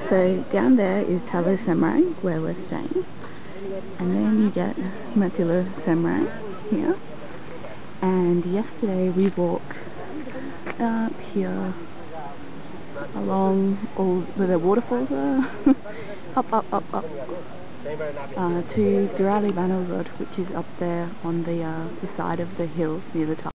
So down there is Talo Semrang, where we're staying, and then you get Matila Semrang here. And yesterday we walked up here along all where the waterfalls are, up to Durali Bannerwood, which is up there on the side of the hill near the top.